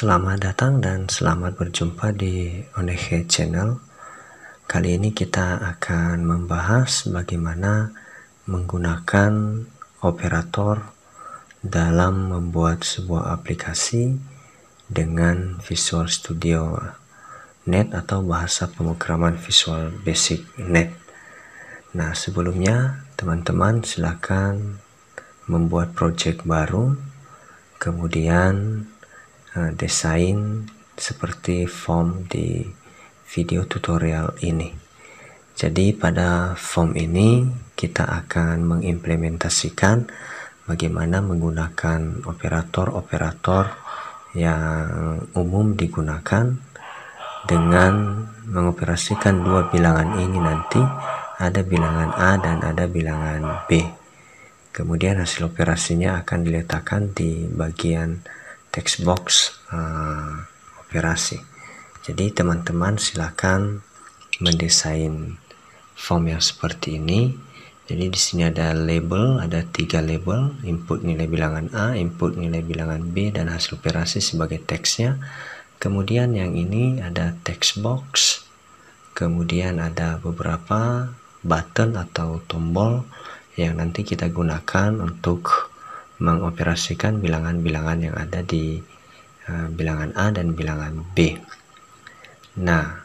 Selamat datang dan selamat berjumpa di Onehe Channel. Kali ini kita akan membahas bagaimana menggunakan operator dalam membuat sebuah aplikasi dengan Visual Studio Net atau bahasa pemrograman Visual Basic Net. Nah, sebelumnya teman-teman silakan membuat project baru, kemudian desain seperti form di video tutorial ini. Jadi pada form ini kita akan mengimplementasikan bagaimana menggunakan operator-operator yang umum digunakan dengan mengoperasikan dua bilangan ini. Nanti ada bilangan A dan ada bilangan B. Kemudian hasil operasinya akan diletakkan di bagian text box operasi. Jadi teman-teman silakan mendesain form yang seperti ini. Jadi di sini ada label, ada 3 label, input nilai bilangan A, input nilai bilangan B, dan hasil operasi sebagai teksnya. Kemudian yang ini ada text box, kemudian ada beberapa button atau tombol yang nanti kita gunakan untuk mengoperasikan bilangan-bilangan yang ada di bilangan A dan bilangan B. Nah,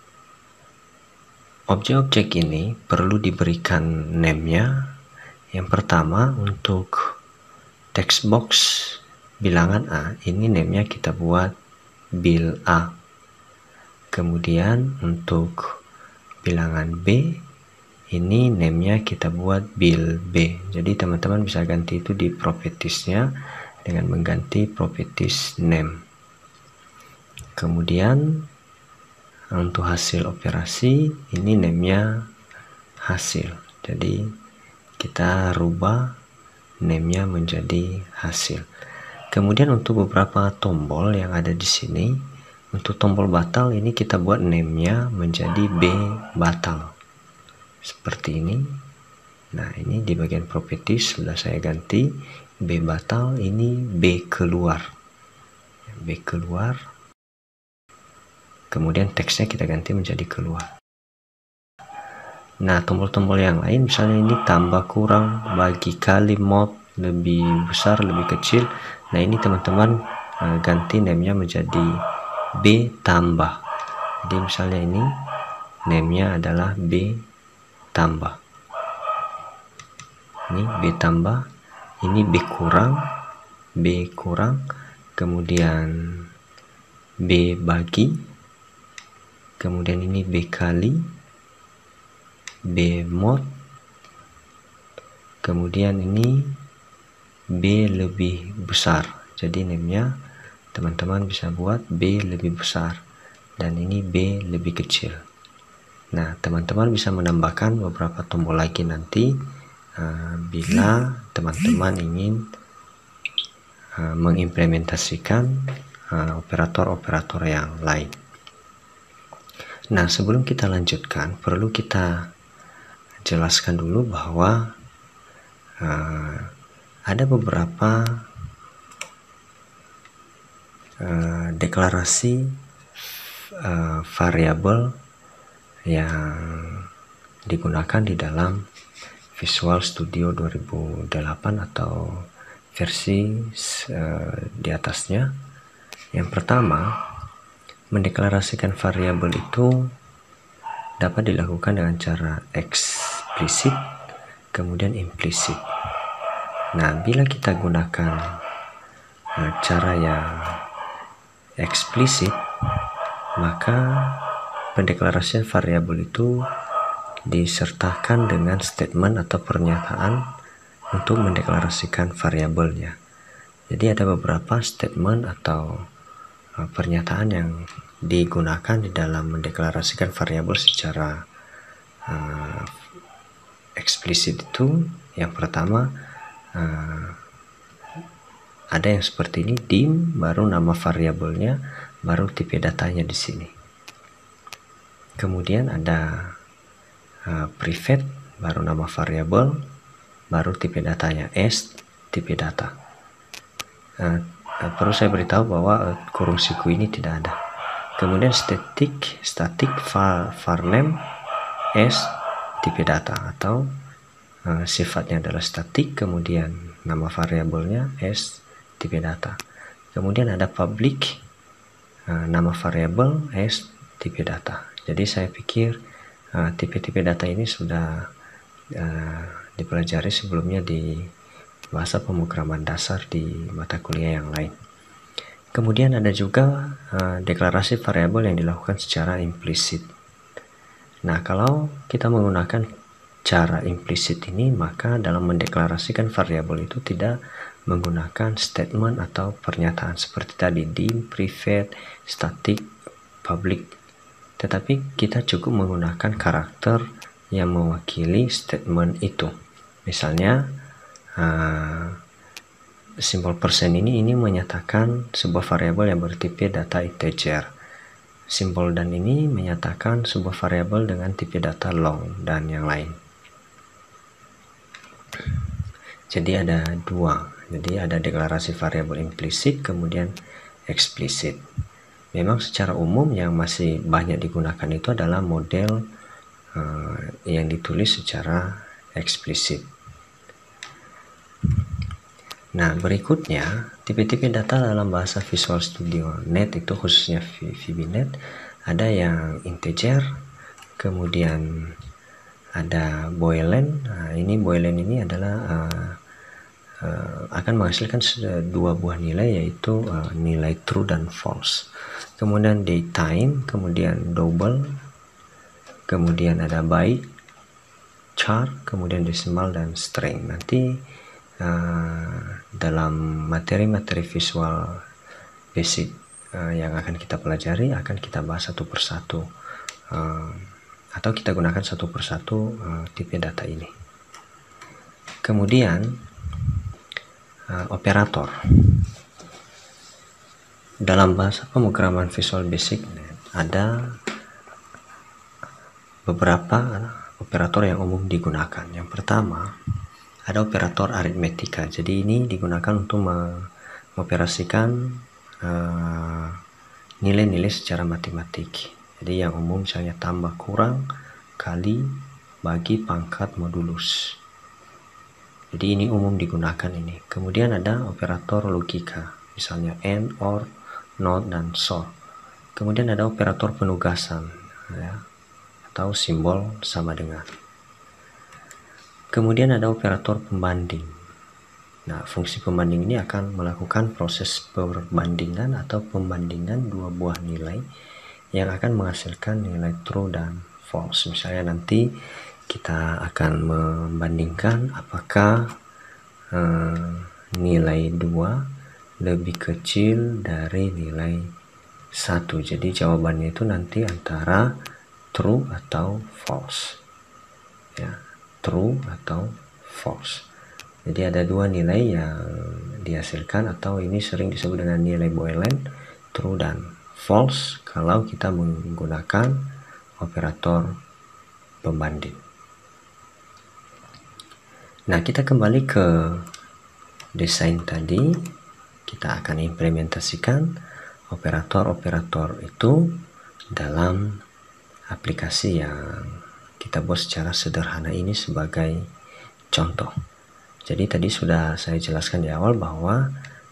objek-objek ini perlu diberikan name-nya. Yang pertama, untuk text box bilangan A, ini name-nya kita buat bil A. Kemudian untuk bilangan B, ini name-nya kita buat bil B. Jadi teman-teman bisa ganti itu di properties-nya dengan mengganti properties name. Kemudian untuk hasil operasi, ini name-nya hasil. Jadi kita rubah name-nya menjadi hasil. Kemudian untuk beberapa tombol yang ada di sini, untuk tombol batal ini kita buat name-nya menjadi B batal. Seperti ini. Nah, ini di bagian properties sudah saya ganti B batal, ini B keluar. B keluar. Kemudian teksnya kita ganti menjadi keluar. Nah, tombol-tombol yang lain misalnya ini tambah kurang, bagi kali, mod, lebih besar, lebih kecil. Nah, ini teman-teman ganti name-nya menjadi B tambah. Jadi misalnya ini name-nya adalah B tambah. Ini B tambah, ini B kurang, kemudian B bagi, kemudian ini B kali, B mod, kemudian ini B lebih besar. Jadi name-nya teman-teman bisa buat B lebih besar, dan ini B lebih kecil. Nah, teman-teman bisa menambahkan beberapa tombol lagi nanti bila teman-teman ingin mengimplementasikan operator-operator yang lain. Nah, sebelum kita lanjutkan, perlu kita jelaskan dulu bahwa ada beberapa deklarasi variabel yang digunakan di dalam Visual Studio 2008 atau versi di atasnya. Yang pertama, mendeklarasikan variabel itu dapat dilakukan dengan cara eksplisit, kemudian implisit. Nah, bila kita gunakan cara yang eksplisit, maka pendeklarasian variabel itu disertakan dengan statement atau pernyataan untuk mendeklarasikan variabelnya. Jadi ada beberapa statement atau pernyataan yang digunakan di dalam mendeklarasikan variabel secara eksplisit itu. Yang pertama, ada yang seperti ini, dim, baru nama variabelnya, baru tipe datanya di sini. Kemudian ada private, baru nama variabel, baru tipe datanya, s, tipe data. perlu saya beritahu bahwa kurung siku ini tidak ada. Kemudian static var name as tipe data, atau sifatnya adalah static, kemudian nama variabelnya as tipe data. Kemudian ada public, nama variabel as tipe data. Jadi saya pikir tipe-tipe data ini sudah dipelajari sebelumnya di bahasa pemrograman dasar di mata kuliah yang lain. Kemudian ada juga deklarasi variabel yang dilakukan secara implisit. Nah, kalau kita menggunakan cara implisit ini, maka dalam mendeklarasikan variabel itu tidak menggunakan statement atau pernyataan seperti tadi dim, private, static, public, tetapi kita cukup menggunakan karakter yang mewakili statement itu. Misalnya simbol persen ini menyatakan sebuah variabel yang bertipe data integer. Simbol dan ini menyatakan sebuah variabel dengan tipe data long, dan yang lain. Jadi ada dua. Jadi ada deklarasi variabel implisit, kemudian eksplisit. Memang secara umum yang masih banyak digunakan itu adalah model yang ditulis secara eksplisit. Nah, berikutnya tipe-tipe data dalam bahasa Visual Studio Net itu khususnya VBNet, ada yang integer, kemudian ada boolean. Nah, ini boolean ini adalah akan menghasilkan dua buah nilai, yaitu nilai true dan false. Kemudian datetime, kemudian double, kemudian ada byte, char, kemudian decimal dan string. Nanti dalam materi-materi visual basic yang akan kita pelajari akan kita bahas satu persatu, atau kita gunakan satu persatu tipe data ini. Kemudian operator dalam bahasa pemrograman Visual Basic ada beberapa operator yang umum digunakan. Yang pertama ada operator aritmetika. Jadi ini digunakan untuk mengoperasikan nilai-nilai secara matematik. Jadi yang umum misalnya tambah, kurang, kali, bagi, pangkat, modulus. Jadi ini umum digunakan ini. Kemudian ada operator logika, misalnya AND, OR, NOT, dan SOR. Kemudian ada operator penugasan, ya, atau simbol sama dengan. Kemudian ada operator pembanding. Nah, fungsi pembanding ini akan melakukan proses perbandingan atau pembandingan dua buah nilai yang akan menghasilkan nilai true dan false. Misalnya nanti kita akan membandingkan apakah nilai 2 lebih kecil dari nilai 1. Jadi jawabannya itu nanti antara true atau false. Ya, true atau false. Jadi ada dua nilai yang dihasilkan, atau ini sering disebut dengan nilai boolean, true dan false, kalau kita menggunakan operator pembanding. Nah, kita kembali ke desain tadi. Kita akan implementasikan operator-operator itu dalam aplikasi yang kita buat secara sederhana ini sebagai contoh. Jadi tadi sudah saya jelaskan di awal bahwa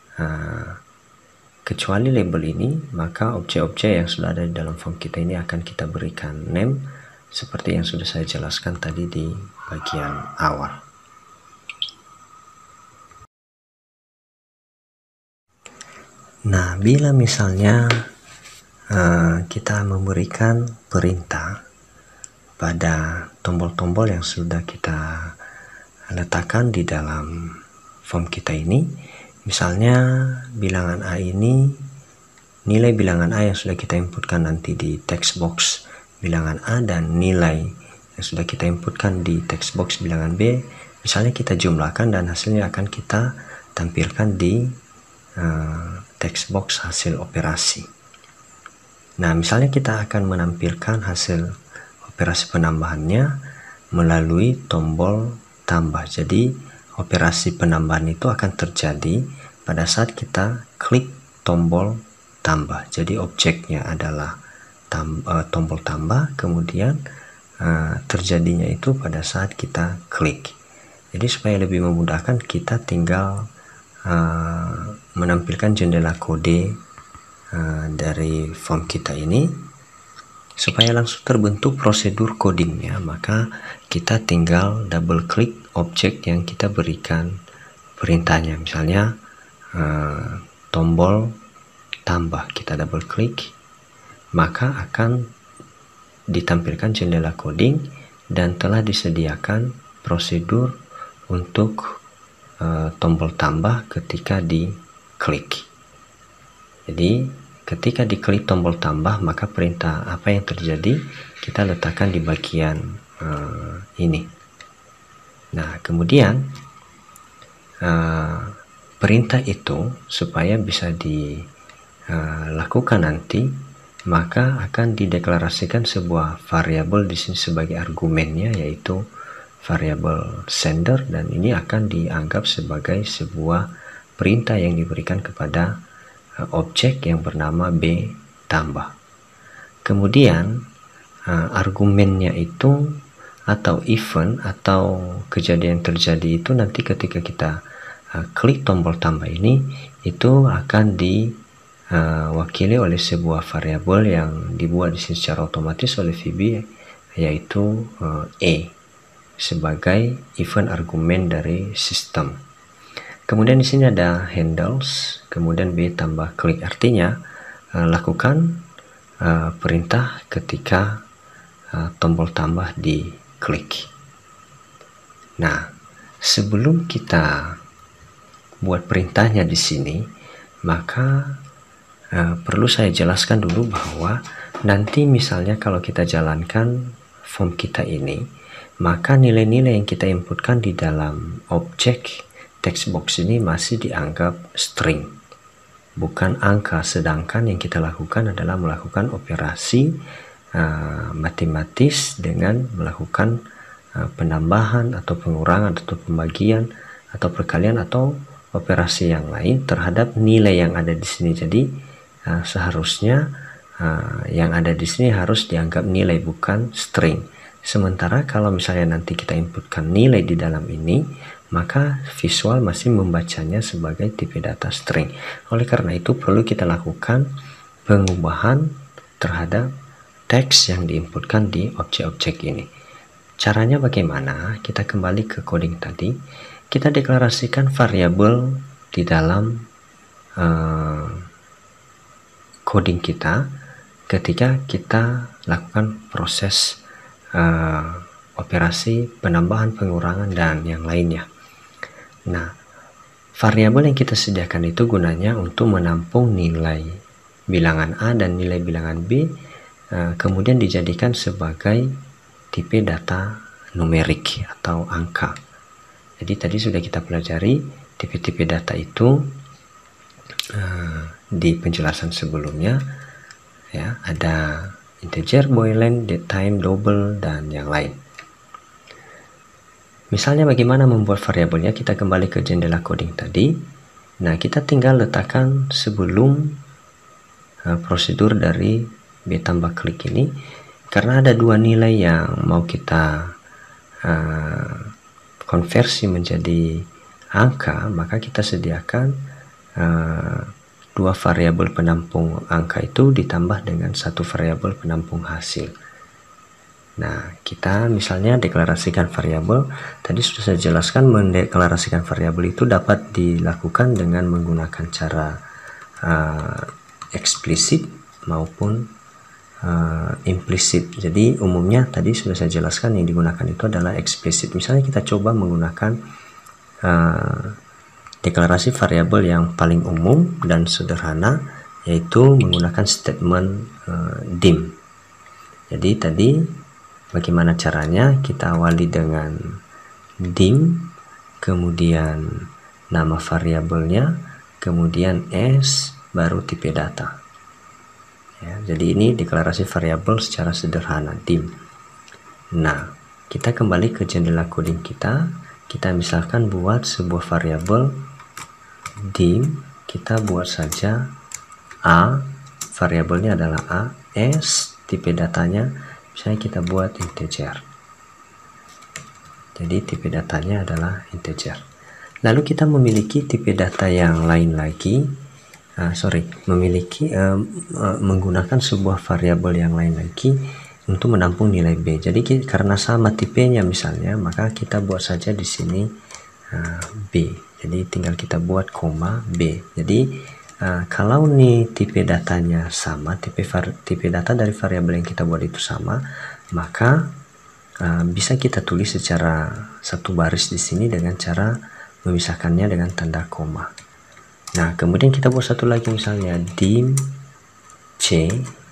kecuali label ini, maka objek-objek yang sudah ada di dalam form kita ini akan kita berikan name seperti yang sudah saya jelaskan tadi di bagian awal. Nah, bila misalnya kita memberikan perintah pada tombol-tombol yang sudah kita letakkan di dalam form kita ini, misalnya bilangan A ini, nilai bilangan A yang sudah kita inputkan nanti di text box bilangan A, dan nilai yang sudah kita inputkan di text box bilangan B, misalnya kita jumlahkan dan hasilnya akan kita tampilkan di text box hasil operasi. Nah, misalnya kita akan menampilkan hasil operasi penambahannya melalui tombol tambah. Jadi operasi penambahan itu akan terjadi pada saat kita klik tombol tambah. Jadi objeknya adalah tombol tambah, kemudian terjadinya itu pada saat kita klik. Jadi supaya lebih memudahkan, kita tinggal menampilkan jendela kode dari form kita ini supaya langsung terbentuk prosedur codingnya. Maka kita tinggal double klik objek yang kita berikan perintahnya, misalnya tombol tambah, kita double klik, maka akan ditampilkan jendela coding dan telah disediakan prosedur untuk tombol tambah ketika diklik. Jadi ketika diklik tombol tambah, maka perintah apa yang terjadi kita letakkan di bagian ini. Nah, kemudian perintah itu supaya bisa dilakukan nanti, maka akan dideklarasikan sebuah variabel di sini sebagai argumennya, yaitu variabel sender, dan ini akan dianggap sebagai sebuah perintah yang diberikan kepada objek yang bernama B tambah. Kemudian argumennya itu atau event atau kejadian terjadi itu nanti ketika kita klik tombol tambah ini, itu akan diwakili oleh sebuah variabel yang dibuat di sini secara otomatis oleh VB, yaitu E sebagai event argumen dari sistem. Kemudian di sini ada handles, kemudian B tambah klik, artinya lakukan perintah ketika tombol tambah diklik. Nah, sebelum kita buat perintahnya di sini, maka perlu saya jelaskan dulu bahwa nanti misalnya kalau kita jalankan form kita ini, maka nilai-nilai yang kita inputkan di dalam objek text box ini masih dianggap string, bukan angka, sedangkan yang kita lakukan adalah melakukan operasi matematis dengan melakukan penambahan atau pengurangan atau pembagian atau perkalian atau operasi yang lain terhadap nilai yang ada di sini. Jadi seharusnya yang ada di sini harus dianggap nilai, bukan string. Sementara kalau misalnya nanti kita inputkan nilai di dalam ini, maka visual masih membacanya sebagai tipe data string. Oleh karena itu perlu kita lakukan pengubahan terhadap teks yang diinputkan di objek-objek ini. Caranya bagaimana? Kita kembali ke coding tadi. Kita deklarasikan variabel di dalam coding kita ketika kita lakukan proses operasi penambahan, pengurangan, dan yang lainnya. Nah, variabel yang kita sediakan itu gunanya untuk menampung nilai bilangan A dan nilai bilangan B, kemudian dijadikan sebagai tipe data numerik atau angka. Jadi tadi sudah kita pelajari tipe-tipe data itu di penjelasan sebelumnya, ya, ada integer, boolean, datetime, double, dan yang lain. Misalnya bagaimana membuat variabelnya, kita kembali ke jendela coding tadi. Nah, kita tinggal letakkan sebelum prosedur dari B tambah klik ini, karena ada dua nilai yang mau kita konversi menjadi angka, maka kita sediakan dua variabel penampung angka itu ditambah dengan satu variabel penampung hasil. Nah, kita misalnya deklarasikan variabel, tadi sudah saya jelaskan mendeklarasikan variabel itu dapat dilakukan dengan menggunakan cara eksplisit maupun implisit. Jadi umumnya tadi sudah saya jelaskan yang digunakan itu adalah eksplisit. Misalnya kita coba menggunakan deklarasi variabel yang paling umum dan sederhana, yaitu menggunakan statement dim. Jadi tadi bagaimana caranya? Kita awali dengan dim, kemudian nama variabelnya, kemudian s, baru tipe data. Ya, jadi ini deklarasi variabel secara sederhana, dim. Nah, kita kembali ke jendela coding kita. Kita misalkan buat sebuah variabel dim, kita buat saja A, variabelnya adalah A, S, tipe datanya misalnya kita buat integer. Jadi tipe datanya adalah integer. Lalu kita memiliki tipe data yang lain lagi, menggunakan sebuah variabel yang lain lagi untuk menampung nilai B. Jadi karena sama tipenya misalnya, maka kita buat saja di sini B. Jadi tinggal kita buat koma B. Jadi kalau nih tipe datanya sama, tipe data dari variabel yang kita buat itu sama, maka bisa kita tulis secara satu baris di sini dengan cara memisahkannya dengan tanda koma. Nah, kemudian kita buat satu lagi misalnya dim C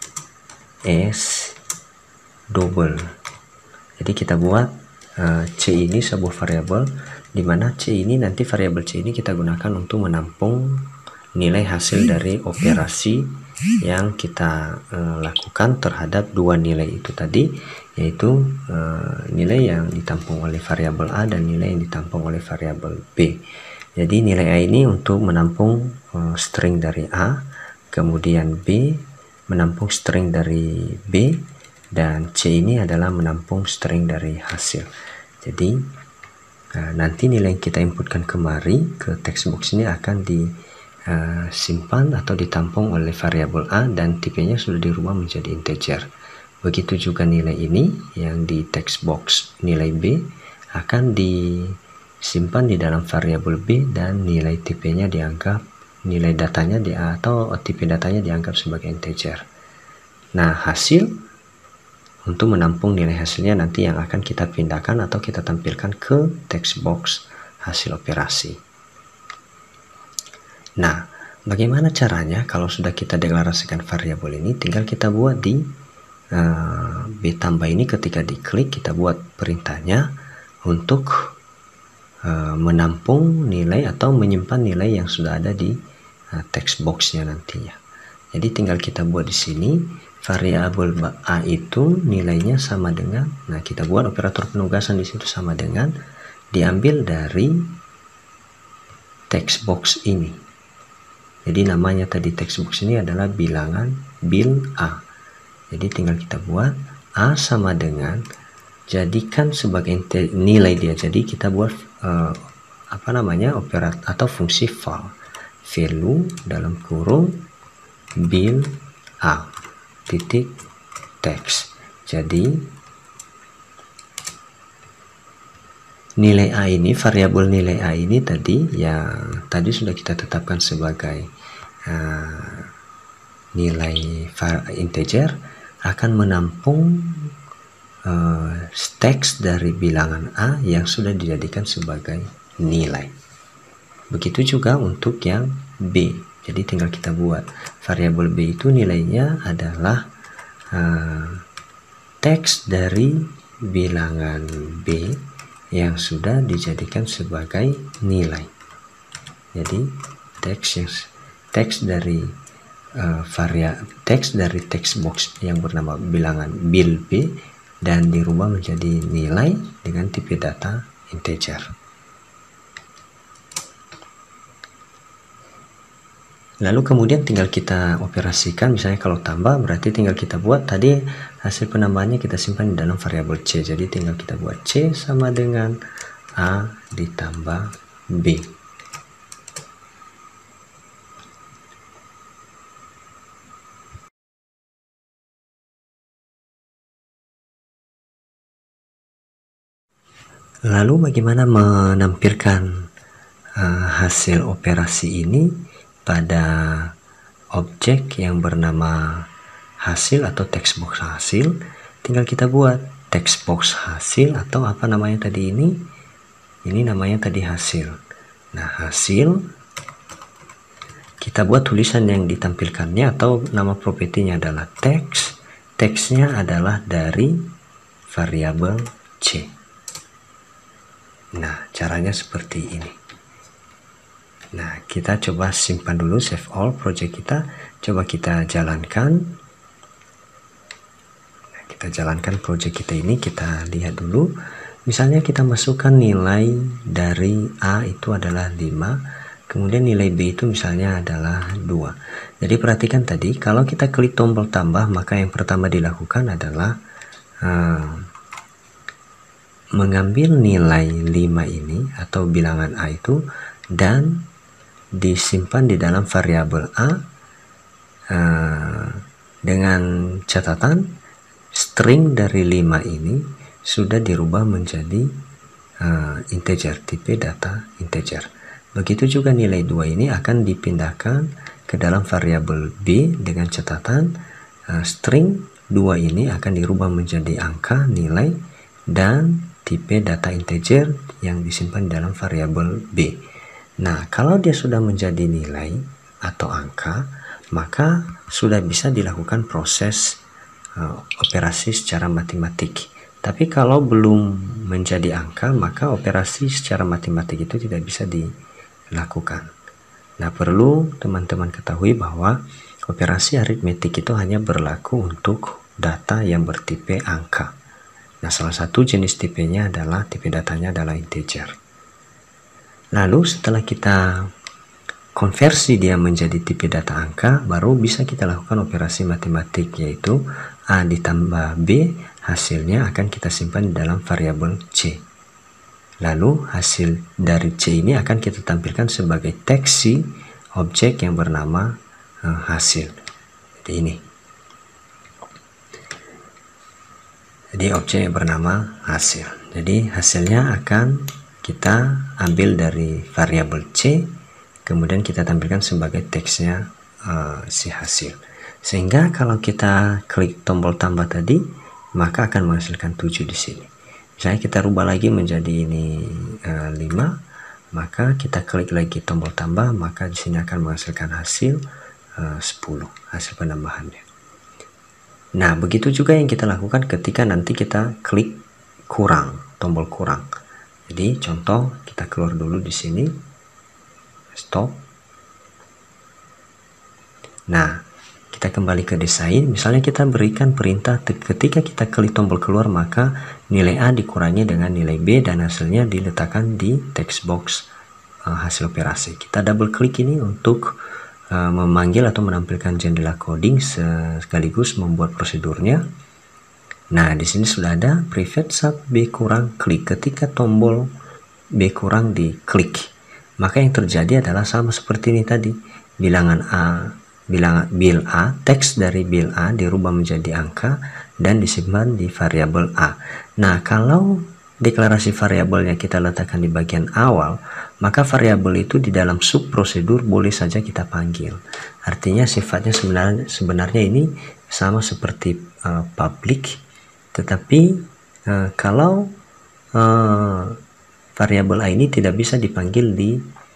S double. Jadi kita buat C ini sebuah variabel, di mana C ini nanti variabel C ini kita gunakan untuk menampung nilai hasil dari operasi yang kita lakukan terhadap dua nilai itu tadi, yaitu nilai yang ditampung oleh variabel A dan nilai yang ditampung oleh variabel B. Jadi nilai A ini untuk menampung string dari A, kemudian B menampung string dari B, dan C ini adalah menampung string dari hasil. Jadi nanti nilai yang kita inputkan kemari ke text box ini akan disimpan atau ditampung oleh variabel A dan tipenya sudah dirubah menjadi integer. Begitu juga nilai ini yang di text box nilai B akan disimpan di dalam variabel B dan nilai tipenya dianggap, nilai datanya atau tipe datanya dianggap sebagai integer. Nah, hasil untuk menampung nilai hasilnya nanti yang akan kita pindahkan atau kita tampilkan ke text box hasil operasi. Nah, bagaimana caranya kalau sudah kita deklarasikan variabel ini? Tinggal kita buat di B tambah ini, ketika diklik kita buat perintahnya untuk menampung nilai atau menyimpan nilai yang sudah ada di text boxnya nantinya. Jadi tinggal kita buat di sini variabel A itu nilainya sama dengan, nah kita buat operator penugasan di situ sama dengan diambil dari text box ini. Jadi namanya tadi text box ini adalah bilangan bil A. Jadi tinggal kita buat A sama dengan, jadikan sebagai nilai dia. Jadi kita buat operator atau fungsi val, value dalam kurung bil A titik text. Jadi nilai A ini, variabel nilai A ini tadi yang tadi sudah kita tetapkan sebagai nilai integer, akan menampung teks dari bilangan A yang sudah dijadikan sebagai nilai. Begitu juga untuk yang B. Jadi tinggal kita buat variabel B itu nilainya adalah teks dari bilangan B yang sudah dijadikan sebagai nilai. Jadi teks dari teks dari text box yang bernama bilangan bil B dan dirubah menjadi nilai dengan tipe data integer. Lalu kemudian tinggal kita operasikan, misalnya kalau tambah berarti tinggal kita buat tadi hasil penambahannya kita simpan di dalam variabel C. Jadi tinggal kita buat C sama dengan A ditambah B. Lalu bagaimana menampilkan hasil operasi ini pada objek yang bernama hasil atau text box hasil? Tinggal kita buat text box hasil atau apa namanya tadi ini namanya tadi hasil. Nah, hasil kita buat tulisan yang ditampilkannya atau nama propertinya adalah text. Teksnya adalah dari variabel C. Nah, caranya seperti ini. Nah, kita coba simpan dulu, save all project kita. Coba kita jalankan. Nah, kita jalankan project kita ini, kita lihat dulu. Misalnya kita masukkan nilai dari A itu adalah 5. kemudian nilai B itu misalnya adalah 2. Jadi perhatikan tadi, kalau kita klik tombol tambah, maka yang pertama dilakukan adalah mengambil nilai 5 ini atau bilangan A itu dan disimpan di dalam variabel A dengan catatan string dari 5 ini sudah dirubah menjadi integer, tipe data integer. Begitu juga nilai 2 ini akan dipindahkan ke dalam variabel B dengan catatan string 2 ini akan dirubah menjadi angka, nilai, dan tipe data integer yang disimpan dalam variabel B. Nah, kalau dia sudah menjadi nilai atau angka, maka sudah bisa dilakukan proses operasi secara matematik. Tapi kalau belum menjadi angka, maka operasi secara matematik itu tidak bisa dilakukan. Nah, perlu teman-teman ketahui bahwa operasi aritmetik itu hanya berlaku untuk data yang bertipe angka. Nah, salah satu jenis tipenya adalah tipe datanya adalah integer. Lalu setelah kita konversi dia menjadi tipe data angka, baru bisa kita lakukan operasi matematik, yaitu A ditambah B, hasilnya akan kita simpan di dalam variabel C. Lalu hasil dari C ini akan kita tampilkan sebagai teks si objek yang bernama hasil. Jadi ini. Jadi objek yang bernama hasil. Jadi hasilnya akan kita ambil dari variabel C, kemudian kita tampilkan sebagai teksnya si hasil. Sehingga kalau kita klik tombol tambah tadi, maka akan menghasilkan 7 di sini. Misalnya kita rubah lagi menjadi ini 5, maka kita klik lagi tombol tambah, maka di sini akan menghasilkan hasil 10, hasil penambahannya. Nah, begitu juga yang kita lakukan ketika nanti kita klik kurang, tombol kurang. Jadi contoh, kita keluar dulu di sini, stop. Nah, kita kembali ke desain. Misalnya kita berikan perintah ketika kita klik tombol keluar, maka nilai A dikurangi dengan nilai B dan hasilnya diletakkan di text box hasil operasi. Kita double klik ini untuk memanggil atau menampilkan jendela coding sekaligus membuat prosedurnya. Nah, di sini sudah ada private sub B kurang klik. Ketika tombol B kurang diklik, maka yang terjadi adalah sama seperti ini tadi. Bilangan A, bil A, teks dari bil A dirubah menjadi angka dan disimpan di variabel A. Nah, kalau deklarasi variabelnya kita letakkan di bagian awal, maka variabel itu di dalam sub prosedur boleh saja kita panggil. Artinya sifatnya sebenarnya ini sama seperti public, tetapi kalau variabel A ini tidak bisa dipanggil di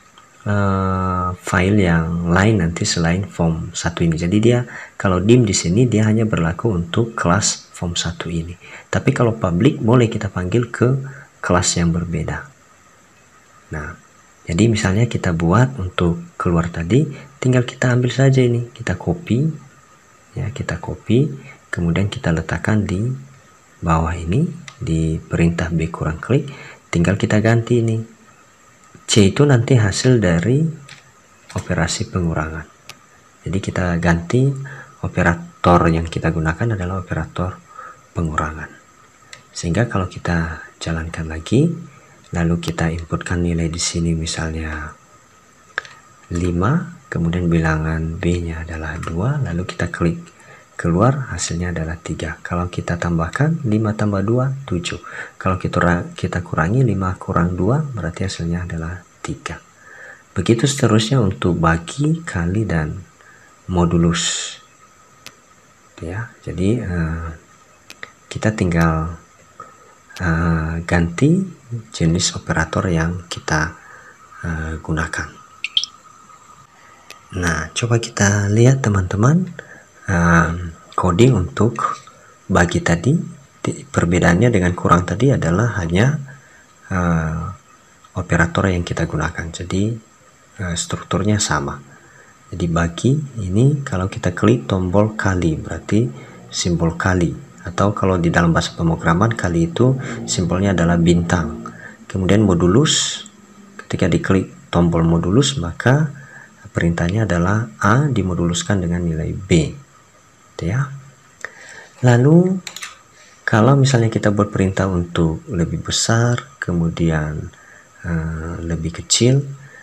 file yang lain nanti selain form 1 ini. Jadi dia kalau dim di sini dia hanya berlaku untuk kelas form 1 ini. Tapi kalau public boleh kita panggil ke kelas yang berbeda. Nah, jadi misalnya kita buat untuk keluar tadi, tinggal kita ambil saja ini, kita copy ya, kita copy, kemudian kita letakkan di bawah ini di perintah B kurang klik, tinggal kita ganti ini. C itu nanti hasil dari operasi pengurangan. Jadi kita ganti operator yang kita gunakan adalah operator pengurangan. Sehingga kalau kita jalankan lagi, lalu kita inputkan nilai di sini misalnya 5, kemudian bilangan B-nya adalah 2, lalu kita klik keluar, hasilnya adalah 3. Kalau kita tambahkan 5 tambah 2, 7. Kalau kita kurangi 5 kurang 2, berarti hasilnya adalah 3. Begitu seterusnya untuk bagi, kali, dan modulus. Ya, jadi kita tinggal ganti jenis operator yang kita gunakan. Nah, coba kita lihat teman-teman. Coding untuk bagi tadi, perbedaannya dengan kurang tadi adalah hanya operator yang kita gunakan. Jadi strukturnya sama. Jadi bagi ini kalau kita klik tombol kali berarti simbol kali, atau kalau di dalam bahasa pemrograman kali itu simbolnya adalah bintang. Kemudian modulus ketika diklik tombol modulus, maka perintahnya adalah A dimoduluskan dengan nilai B. Gitu ya. Lalu kalau misalnya kita buat perintah untuk lebih besar, kemudian lebih kecil,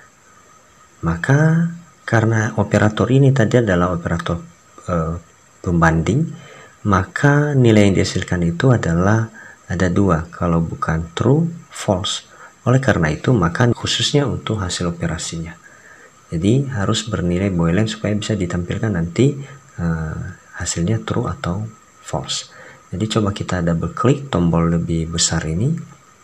maka karena operator ini tadi adalah operator pembanding, maka nilai yang dihasilkan itu adalah ada dua, kalau bukan true, false. Oleh karena itu, maka khususnya untuk hasil operasinya, jadi harus bernilai boolean supaya bisa ditampilkan nanti hasilnya true atau false. Jadi coba kita double klik tombol lebih besar ini.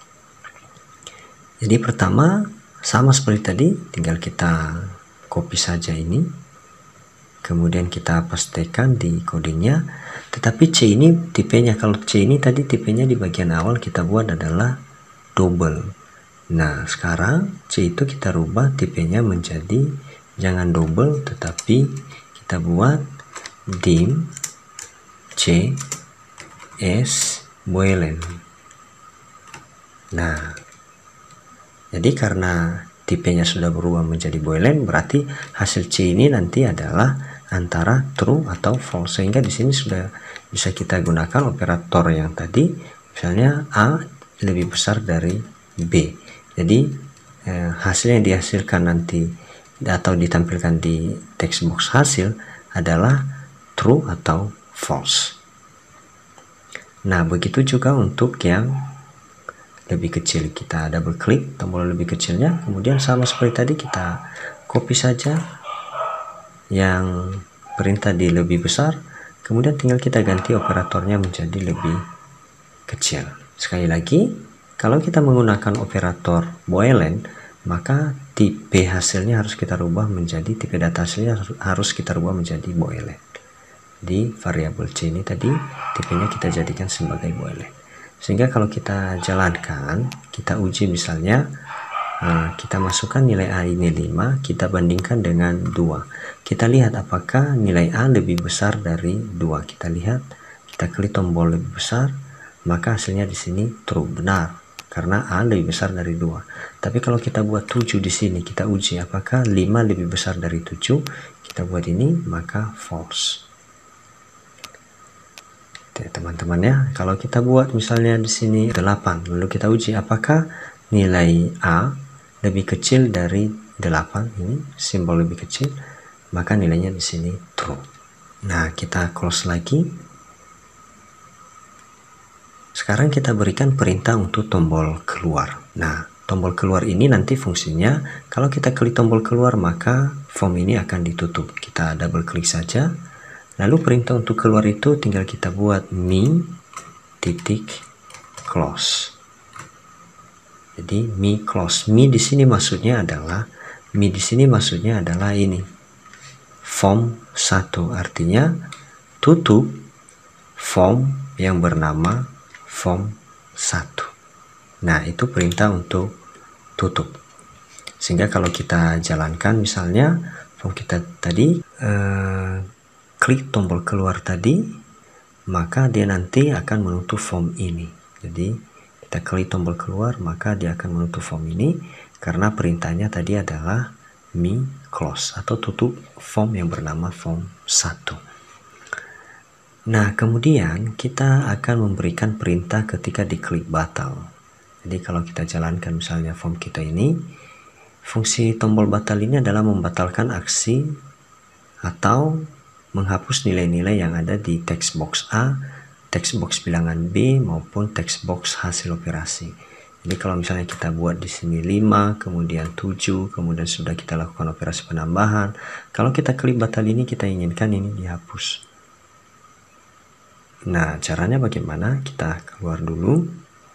Jadi pertama sama seperti tadi, tinggal kita copy saja ini, kemudian kita pastekan di codingnya. Tetapi C ini tipenya, kalau C ini tadi tipenya di bagian awal kita buat adalah double. Nah sekarang C itu kita rubah tipenya menjadi jangan double, tetapi kita buat dim C S boolean. Nah jadi karena tipenya sudah berubah menjadi boolean, berarti hasil C ini nanti adalah antara true atau false, sehingga di sini sudah bisa kita gunakan operator yang tadi, misalnya A lebih besar dari B. Jadi hasil yang dihasilkan nanti atau ditampilkan di text box hasil adalah true atau false. Nah begitu juga untuk yang lebih kecil, kita double klik tombol lebih kecilnya, kemudian sama seperti tadi kita copy saja yang perintah di lebih besar, kemudian tinggal kita ganti operatornya menjadi lebih kecil. Sekali lagi, kalau kita menggunakan operator boolean, maka tipe hasilnya harus kita rubah menjadi, tipe data hasilnya harus kita rubah menjadi boolean. Di variabel C ini tadi tipenya kita jadikan sebagai boolean. Sehingga kalau kita jalankan, kita uji misalnya, kita masukkan nilai A ini 5, kita bandingkan dengan 2. Kita lihat apakah nilai A lebih besar dari 2. Kita lihat, kita klik tombol lebih besar, maka hasilnya di sini true, benar, karena A lebih besar dari 2. Tapi kalau kita buat 7 di sini, kita uji apakah 5 lebih besar dari 7, kita buat ini, maka false. Teman-teman ya, kalau kita buat misalnya di sini 8, lalu kita uji apakah nilai A lebih kecil dari 8, ini simbol lebih kecil, maka nilainya di sini true. Nah kita close lagi. Sekarang kita berikan perintah untuk tombol keluar. Nah tombol keluar ini nanti fungsinya, kalau kita klik tombol keluar maka form ini akan ditutup. Kita double klik saja. Lalu perintah untuk keluar itu tinggal kita buat mi titik close. Jadi mi close. Mi di sini maksudnya adalah ini form 1, artinya tutup form yang bernama form 1. Nah itu perintah untuk tutup. Sehingga kalau kita jalankan misalnya form kita tadi, klik tombol keluar tadi, maka dia nanti akan menutup form ini. Jadi kita klik tombol keluar, maka dia akan menutup form ini, karena perintahnya tadi adalah mi close atau tutup form yang bernama form 1. Nah kemudian kita akan memberikan perintah ketika diklik batal. Jadi kalau kita jalankan misalnya form kita ini, fungsi tombol batal ini adalah membatalkan aksi atau menghapus nilai-nilai yang ada di text box A, text box bilangan B, maupun text box hasil operasi. Jadi kalau misalnya kita buat di sini 5, kemudian 7, kemudian sudah kita lakukan operasi penambahan, kalau kita klik batal ini kita inginkan ini dihapus. Nah caranya bagaimana? Kita keluar dulu,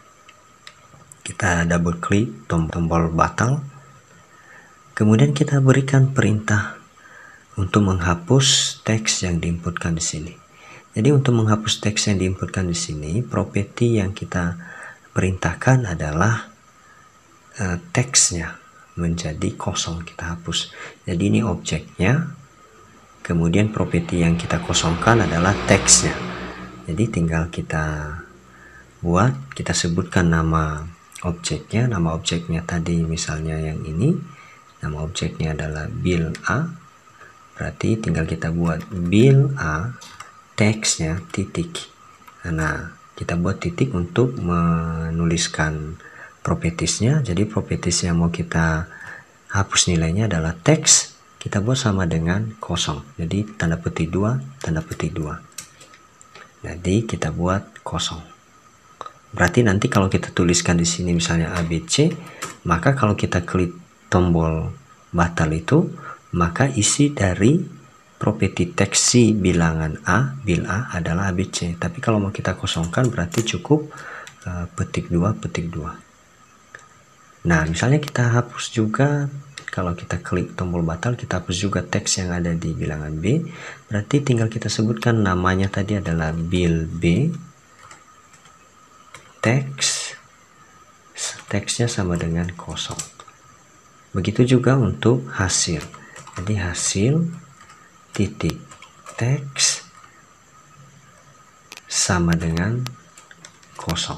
kita double klik tombol batal, kemudian kita berikan perintah untuk menghapus teks yang diinputkan di sini. Jadi untuk menghapus teks yang diinputkan di sini, properti yang kita perintahkan adalah teksnya menjadi kosong, kita hapus. Jadi ini objeknya, kemudian properti yang kita kosongkan adalah teksnya. Jadi tinggal kita buat, kita sebutkan nama objeknya tadi misalnya yang ini. Nama objeknya adalah bil A. Berarti tinggal kita buat bil A, teksnya titik. Nah, kita buat titik untuk menuliskan propertiesnya. Jadi properties yang mau kita hapus nilainya adalah teks. Kita buat sama dengan kosong. Jadi tanda petik 2, tanda petik 2. Jadi kita buat kosong. Berarti nanti kalau kita tuliskan di sini misalnya ABC, maka kalau kita klik tombol batal itu, maka isi dari properti teks si bilangan A, bil A adalah ABC. Tapi kalau mau kita kosongkan berarti cukup petik 2, petik 2. Nah, misalnya kita hapus juga, kalau kita klik tombol batal, kita hapus juga teks yang ada di bilangan B. Berarti tinggal kita sebutkan namanya tadi adalah bil B, teksnya sama dengan kosong. Begitu juga untuk hasil. Jadi hasil titik teks sama dengan kosong.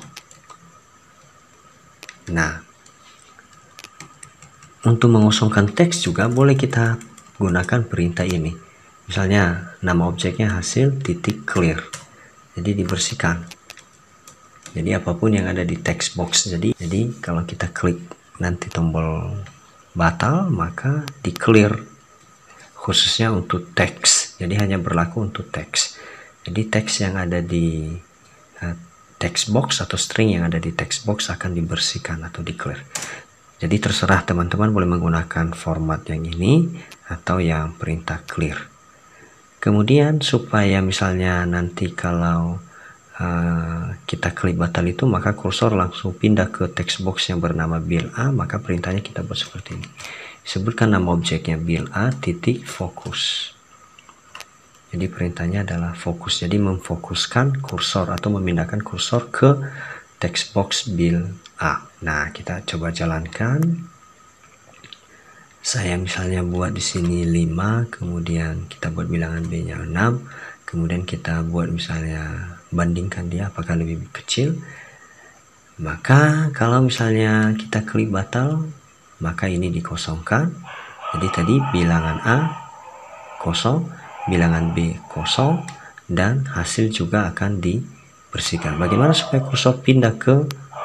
Nah, untuk mengosongkan teks juga boleh kita gunakan perintah ini. Misalnya nama objeknya hasil titik clear. Jadi dibersihkan. Jadi apapun yang ada di text box. Jadi kalau kita klik nanti tombol batal, maka di clear khususnya untuk teks. Jadi hanya berlaku untuk teks. Jadi teks yang ada di text box atau string yang ada di text box akan dibersihkan atau di clear. Jadi terserah teman-teman boleh menggunakan format yang ini atau yang perintah clear. Kemudian supaya misalnya nanti kalau kita klik batal itu, maka kursor langsung pindah ke text box yang bernama bil A, maka perintahnya kita buat seperti ini. Sebutkan nama objeknya bil A titik fokus. Jadi perintahnya adalah fokus. Jadi memfokuskan kursor atau memindahkan kursor ke text box bil A. Nah, kita coba jalankan. Saya misalnya buat di sini 5, kemudian kita buat bilangan B-nya 6. Kemudian kita buat misalnya bandingkan dia apakah lebih kecil. Maka kalau misalnya kita klik batal, maka ini dikosongkan. Jadi tadi bilangan A kosong, bilangan B kosong, dan hasil juga akan dibersihkan. Bagaimana supaya kursor pindah ke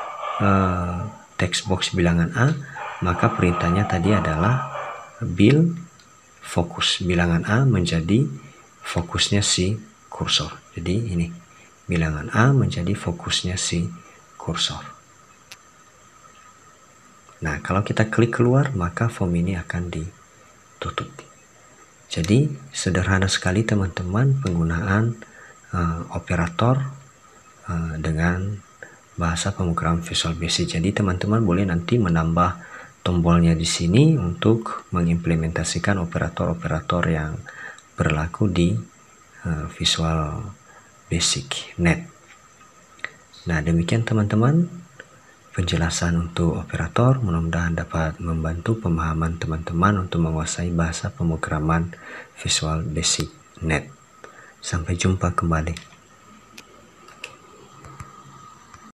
text box bilangan A? Maka perintahnya tadi adalah bil fokus. Bilangan A menjadi fokusnya si kursor. Jadi ini bilangan A menjadi fokusnya si kursor. Nah, kalau kita klik keluar, maka form ini akan ditutup. Jadi sederhana sekali teman-teman penggunaan operator dengan bahasa pemrograman Visual Basic. Jadi teman-teman boleh nanti menambah tombolnya di sini untuk mengimplementasikan operator-operator yang berlaku di Visual Basic Net. Nah, demikian teman-teman penjelasan untuk operator. Mudah-mudahan dapat membantu pemahaman teman-teman untuk menguasai bahasa pemrograman Visual Basic Net. Sampai jumpa kembali.